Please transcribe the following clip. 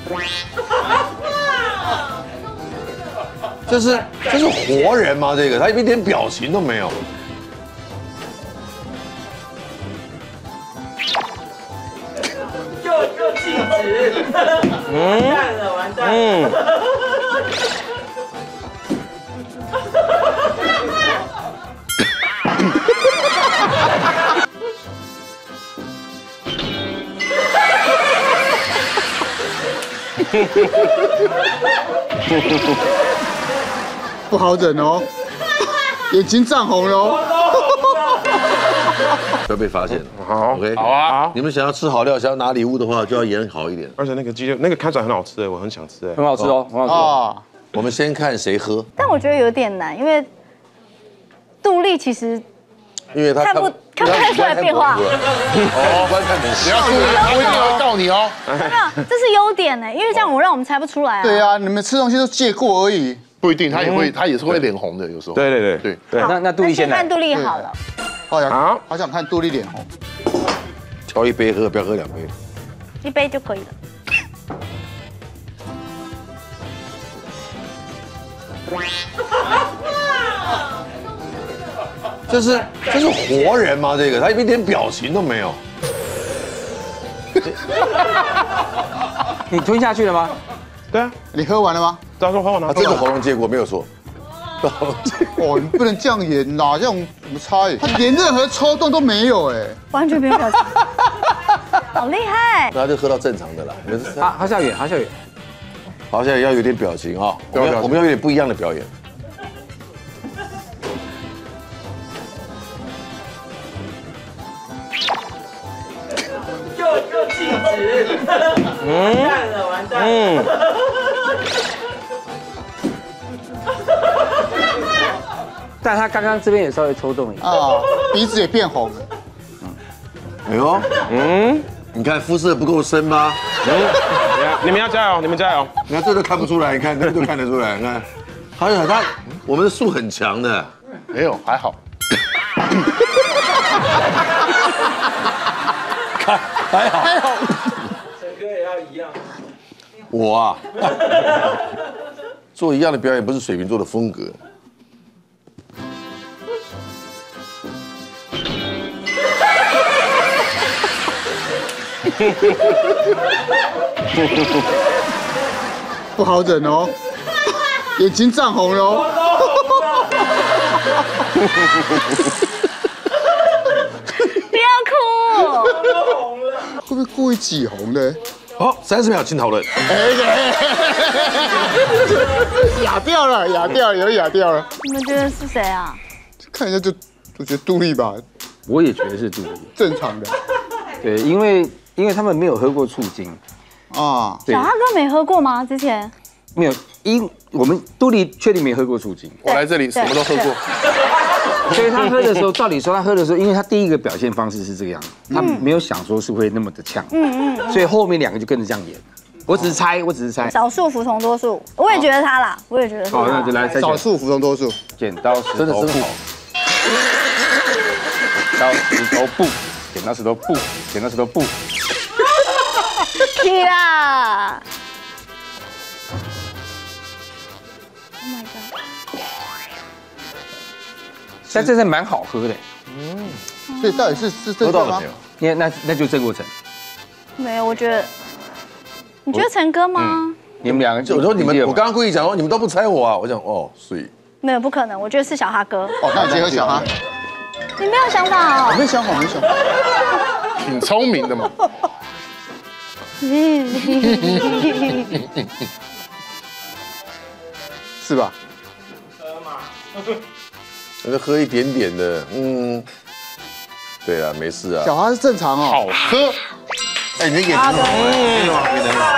这是活人吗？这个他一点表情都没有。 就静止。完蛋了，完蛋了。 不好忍哦，眼睛涨红了哦。 不要被发现了。 好 ，OK， 好啊。 你们想要吃好料，想要拿礼物的话，就要演好一点。 而且那个鸡肉，那个看起来很好吃哎，我很想吃哎。 很好吃哦，很好吃哦。 我们先看谁喝， 但我觉得有点难，因为杜丽其实因为他看不太出来变化。 哦，观看不要注意，我一定要告你哦。 没有，这是优点呢，因为这样让我们猜不出来啊。 对啊，你们吃东西都借过而已。 不一定，他也是会脸红的，有时候。 对。 那杜丽先来看。杜丽好了。 好，好想看杜丽脸红。 调一杯喝，不要喝2杯。 1杯就可以了。 这是活人吗？这个他一点表情都没有。 你吞下去了吗？ 对啊， 你喝完了吗？ 他说喝完了。 他真的喉咙借过，没有错。 哦，你不能这样演啦，这样怎么猜？他连任何抽动都没有哎， 完全没有表情，好厉害！ 那他就喝到正常的啦。 哈孝远， 好，现在要有点表情啊，我们要有点不一样的表演。 就静止。完蛋了，完蛋了。 但他刚刚这边也稍微抽动一下啊，鼻子也变红了。 哎呦，你看肤色不够深吧？ 你们要加油，你们加油！ 你看这都看不出来，你看这都看得出来，你看，我们的树很强的。 没有，还好。 还好。 陈哥也要一样。 我啊，做一样的表演不是水瓶座的风格。 不好忍哦，眼睛涨红了哦。 不要哭。 会不会故意挤红的？ 好，30秒请讨论。 哑掉了，有哑掉了。 你们觉得是谁啊？ 看一下就觉得杜丽吧， 我也觉得是杜丽， 正常的。 对，因为他们没有喝过醋精啊。 小哈哥没喝过吗？之前没有，我们杜丽确定没喝过醋精。 我来这里什么都喝过。 所以他喝的时候，照理说他喝的时候，因为他第一个表现方式是这个样子，他没有想说是会那么的呛，所以后面2个就跟着这样演。我只是猜， 少数服从多数，我也觉得他啦，我也觉得。 好，那就来少数服从多数， 剪刀石头布，剪刀石头布，剪刀石头布。 起啦 ！Oh my god！ 但这是蛮好喝的， 所以到底是正确吗？ 因为那就郑国成。 没有，我觉得，你觉得陈哥吗？ 你们2个， 我说我刚刚故意讲说你们都不猜我啊，我想哦，所以没有不可能，我觉得是小哈哥。 哦，那你结合小哈， 你没有想法哦？ 我没想法， 挺聪明的嘛。 是吧？ 那就喝一点点的，对啊，没事啊。 小哈是正常哦。 好喝。 哎，你的眼睛好，